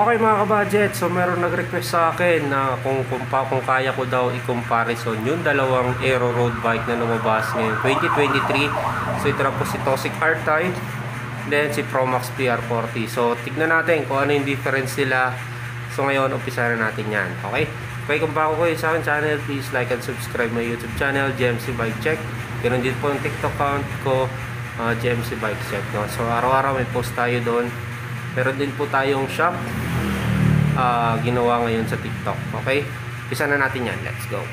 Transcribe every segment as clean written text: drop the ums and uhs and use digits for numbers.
Okay mga kabudget, so meron nag-request sa akin na kung kaya ko daw i-comparison yung dalawang Aero road bike na lumabas ngayon 2023. So ito na po si Tosic R-Type, then si Promax PR40. So tignan natin kung ano yung difference nila. So ngayon, umpisa na natin yan. Okay? Okay, kung bago kayo sa akin channel, please like and subscribe my YouTube channel, GMC Bike Check. Ganoon din po yung TikTok account ko, GMC Bike Check. No? So araw-araw may post tayo doon. Meron din po tayong shop ginawa ngayon sa TikTok. Okay? Umpisa na natin yan. Let's go.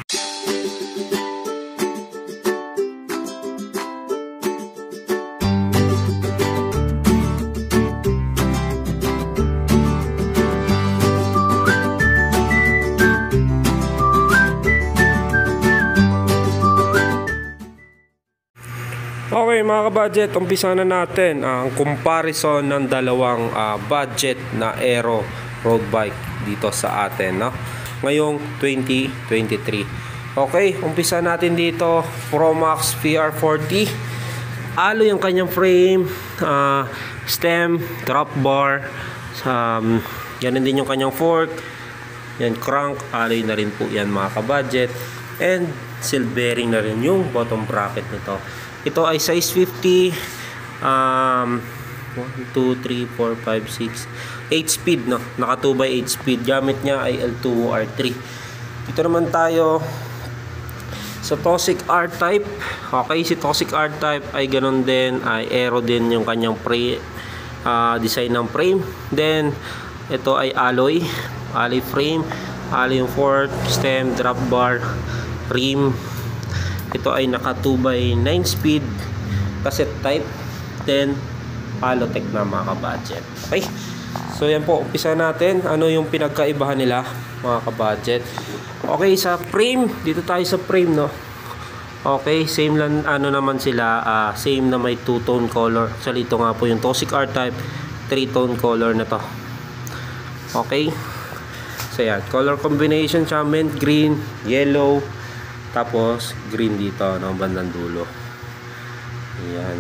Okay mga kabudget, umpisa na natin ang comparison ng dalawang budget na Aero road bike dito sa atin, no? Ngayong 2023. Okay, umpisa natin dito. Promax PR40. Alo yung kanyang frame, stem, drop bar, ganun din yung kanyang fork, yan, crank, alloy na rin po yan mga kabudget, and seal bearing na rin yung bottom bracket nito. Ito ay size 50, 1, 2, 3, 4, 5, 6, 8 speed, no? Naka 2x8 speed. Gamit niya ay L2 R3. Dito naman tayo sa Tosic R-Type. Okay, si Tosic R-Type ay ganun din, ay Aero din yung kanyang design ng frame. Then ito ay alloy frame, alloy yung fork, stem, drop bar, rim. Ito ay naka 2x9 speed, cassette type, then Palotech na mga kabudget. Okay, so yan po, umpisa natin. Ano yung pinagkaibahan nila mga kabudget? Okay, sa frame, dito tayo sa frame, no? Okay, same lang, ano naman sila, same na may 2-tone color. So ito nga po yung Tosic R-Type, 3-tone color na to. Okay, so yan, color combination siya, mint green, yellow, tapos green dito, no, bandang dulo. Ayan.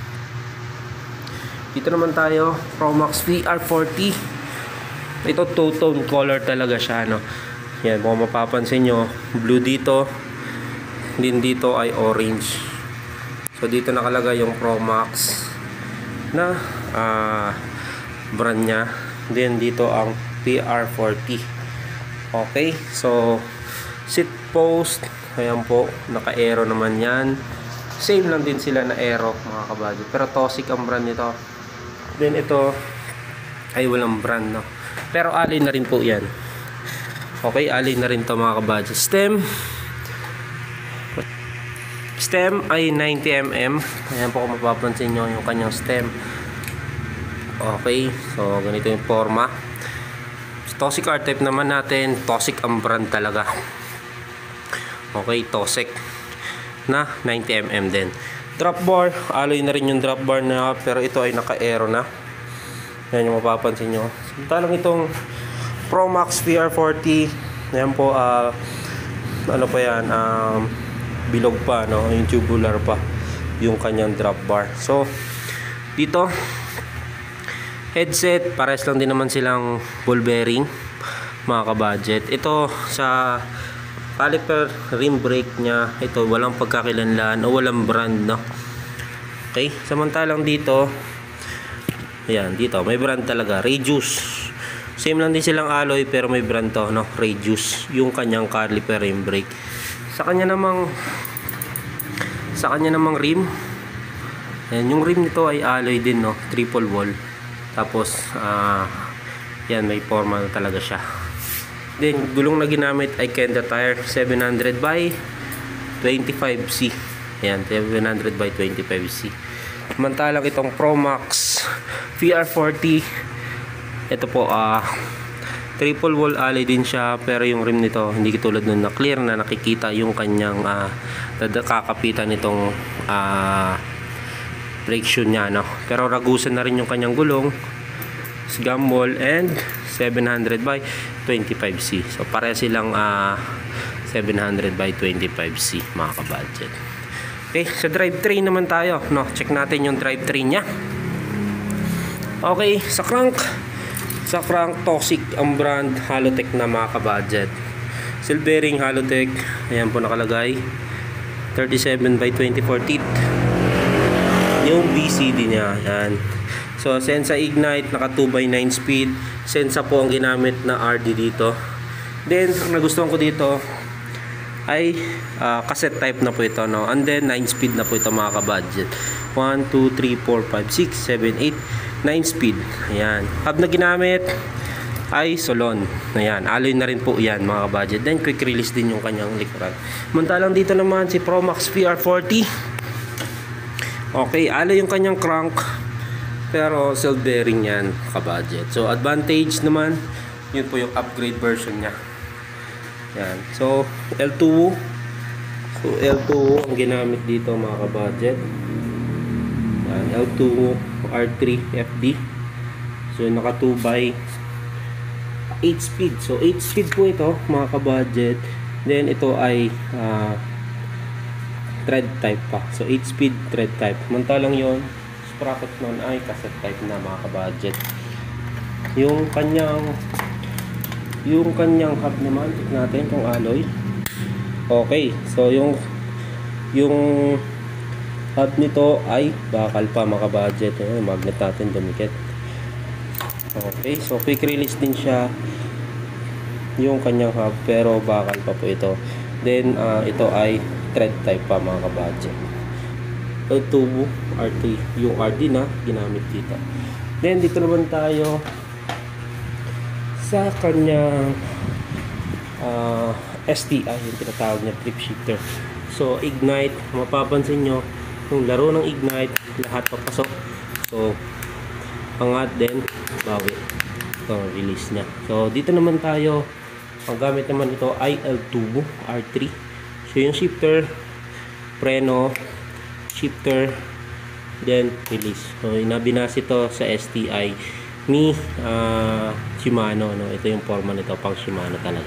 Dito naman tayo, Promax PR40. Ito two-tone color talaga siya, no. Yan, kung mapapansin nyo, blue dito, din dito ay orange. So dito nakalagay yung Promax na brand nya. Then dito ang PR40. Okay, so seat post, ayan po, naka-Aero naman yan. Same lang din sila na Aero mga kabudget, pero Tosic ang brand nito. Then ito ay walang brand, no? Pero alloy na rin po yan. Okay, alloy na rin to mga kabudget. Stem ay 90mm. Ayan po kung mapapansin nyo yung kanyang stem. Okay, so ganito yung forma. Tosic R-Type naman natin, Tosic ang brand talaga. Okay, Tosic na 90mm din. Drop bar, alloy na rin yung drop bar na, pero ito ay naka-Aero na. Yan yung mapapansin nyo. Samantalang itong Promax PR40, yan po, ano pa yan, bilog pa, no? Yung tubular pa yung kanyang drop bar. So dito, headset, pares lang din naman silang ball bearing mga kabudget. Ito sa caliper rim brake nya, ito walang pagkakilanlan o walang brand, no? Okay, samantalang dito, ayan, dito may brand talaga, Radius. Same lang din silang alloy pero may brand to, no? Radius yung kanyang caliper rim brake. Sa kanya namang rim, ayan, yung rim nito ay alloy din, no? Triple wall. Tapos yan, may forma na talaga siya. Then gulong na ginamit ay Kenda tire 700 by 25C. Ayan, 700 by 25C. Samantalang itong Promax PR40, ito po triple wall alloy din siya, pero yung rim nito hindi katulad nun na clear na nakikita yung kanyang kakapitan nitong brake shoe nya, no? Pero ragusan na rin yung kanyang gulong, gumball, and 700 by 25C. So pareha silang 700 by 25C mga kabudget. Okay, sa drivetrain naman tayo, no? Check natin yung drivetrain nya. Okay, sa crank, Sa crank, Toxic ang brand, Halotech na mga kabudget. Seal bearing Halotech, ayan po nakalagay, 37 by 24 teeth yung BCD niya, ayan. So Sensa Ignite, naka 2 by 9 speed. Sensa po ang ginamit na RD dito. Then ang nagustuhan ko dito ay cassette type na po ito, no? And then 9 speed na po ito mga kabudget. 1, 2, 3, 4, 5, 6, 7, 8, 9 speed. Ayan. Hub na ginamit ay Solon. Ayan. Alloy na rin po yan mga kabudget. Then quick release din yung kanyang likuran. Mantalang dito naman si Promax PR40. Okay. Alloy yung kanyang crank. Pero seal bearing yan kabudget. So advantage naman, yun po yung upgrade version nya. Yan. So L2. So L2 ang ginamit dito mga kabudget. Yan. L2 R3 FD. So naka 2 by 8 speed. So 8 speed po ito mga kabudget. Then ito ay thread type pa. So 8 speed thread type. Mantalang yon, sprocket nun ay cassette type na mga kabudget. Yung kanyang hub naman, check natin kung alloy. Okay, so yung hub nito ay bakal pa mga kabudget. Magnet natin dumikit. Okay, so quick release din siya yung kanyang hub, pero bakal pa po ito. Then ito ay thread type pa mga kabudget. L2 R3 yung RD na ginamit dito. Then dito naman tayo sa kanyang STI, yung tinatawag na trip shifter. So Ignite, mapapansin nyo yung laro ng Ignite, lahat papasok. So angat din, bawi. So release nya. So dito naman tayo, ang gamit naman ito ay L2 R3. So yung shifter, preno, shifter, then release. So inabinas ito sa STI ni Shimano, no? Ito yung forma nito, pang Shimano talaga.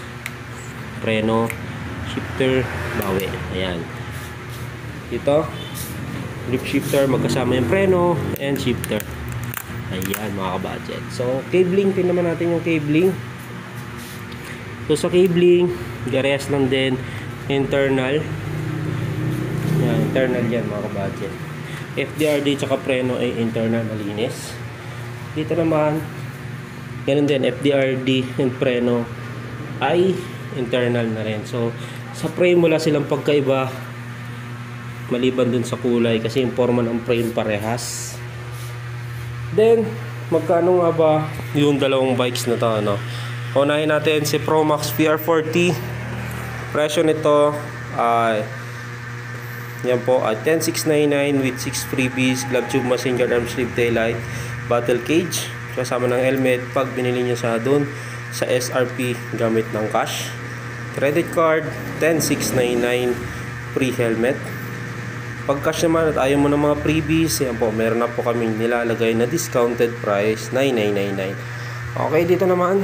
Preno, shifter, bawi. Ayan. Ito, grip shifter, magkasama yung preno and shifter. Ayan mga kabudget. So cabling, tingnan naman natin yung cabling. So sa cabling, garehas lang din, internal. Ayan, internal yan mga kabudget. FDRD tsaka preno ay internal, malinis. Dito naman, ganun din, FDRD and preno ay internal na rin. So sa frame wala silang pagkaiba, maliban dun sa kulay, kasi yung forma ng frame parehas. Then magkano nga ba yung dalawang bikes na to, ano? Unahin natin si Promax PR40. Presyo nito ay yan po at 10,699 with 6 freebies, glove tube, machine guard, arm sleeve, taillight, battle cage, kasama ng helmet pag binili nyo sa doon sa SRP gamit ng cash. Credit card 10,699 free helmet. Pag cash naman at ayaw mo ng mga freebies, yan po, meron na po kaming nilalagay na discounted price 9,999. Okay, dito naman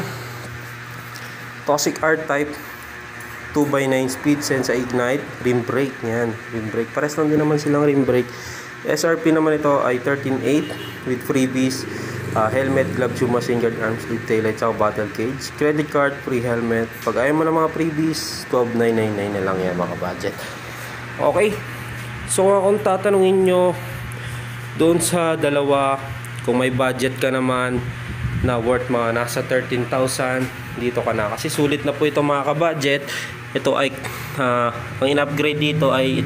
Toxic R-Type 2x9 speed, Sensa Ignite, rim brake. Yan, rim brake, pares lang din naman silang rim brake. SRP naman ito ay 13,800 with freebies, helmet, glove tube, machine guard, arm sleeve, taillight, sa battle cage. Credit card, free helmet. Pag ayaw mo ng mga freebies, 12,999 na lang yan mga budget. Okay, so kung tatanungin nyo doon sa dalawa, kung may budget ka naman na worth mga nasa 13,000, dito ka na, kasi sulit na po ito mga kabudget. Ito ay ang in-upgrade dito ay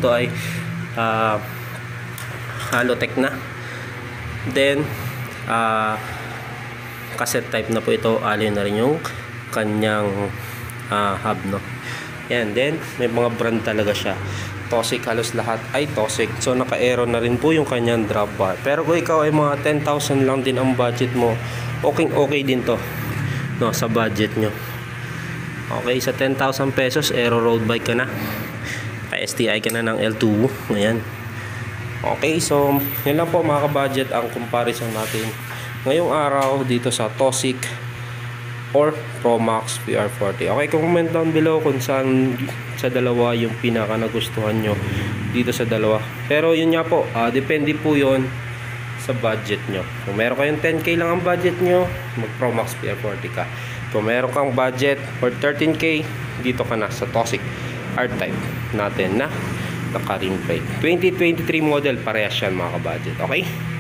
Halotech na. Then cassette type na po ito, alloy na rin yung kanyang hub, no? Yan, then may mga brand talaga siya. Toxic, halos lahat ay Toxic. So naka-aero na rin po yung kanyang drop bar. Pero kung ikaw ay mga 10,000 lang din ang budget mo, okay din to, no, sa budget nyo. Okay, sa 10,000 pesos aero road bike ka na, STI ka na ng L2. Ayan. Okay, so yan lang po mga ka-budget ang comparison natin ngayong araw dito sa Toxic or Promax PR40. Okay, comment down below kung saan sa dalawa yung pinaka nagustuhan nyo dito sa dalawa. Pero yun nga po, depende po yun sa budget nyo. Kung meron kayong 10k lang ang budget nyo, mag Pro Max PR40 ka. Kung meron kang budget for 13k, dito ka na sa Toxic R-Type natin na naka-rim brake. 2023 model, parehas yan mga kabudget. Okay?